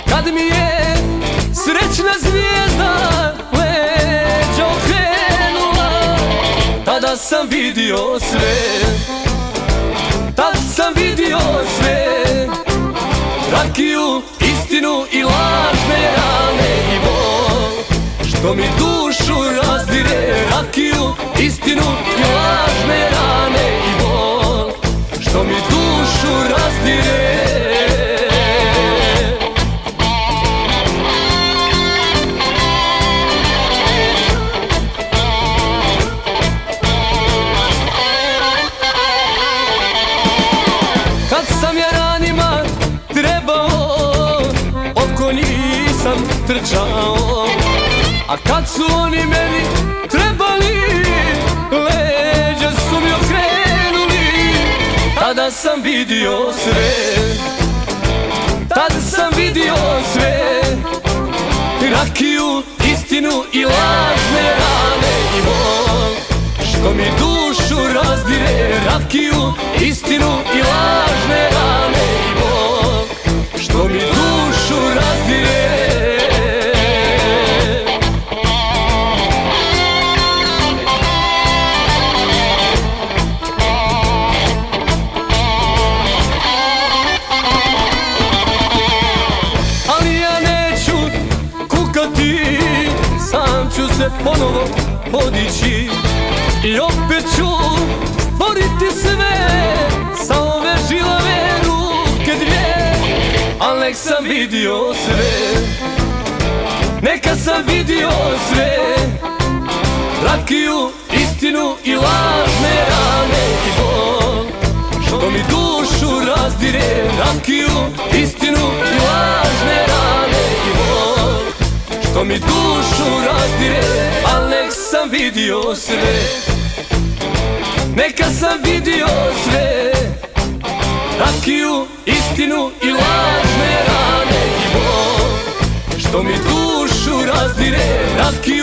kad mi je srećna zvijezda leđa okrenula, tada sam vidio sve, tad sam vidio sve. Rakiju, istinu i lažne rane i bol, što mi dušu razdire. Rakiju, istinu i lažne rane i bol, što mi dušu razdire. Kad sam ja ranima trebao, oko njih sam trčao, a kad su oni meni trebali, leđa su mi okrenuli, tada sam vidio sve, tad sam vidio sve. Rakiju, istinu i lažne rane i bol, što mi dušu razdire. Rakiju, istinu i lažne rane i bol, što mi dušu razdire. Ali ja neću kukati, sam ću se ponovo podići i opet ću stvoriti sve sa ove žilave ruke dvije. Al nek sam vidio sve, neka sam vidio sve. Rakiju, istinu i lažne rane i bol, što mi dušu razdire. Rakiju, istinu i lažne rane i bol, što mi dušu razdire. Al nek sam vidio sve, neka sam vidio sve. Rakiju, istinu i lažne rane i bol, što mi dušu razdire. Rakiju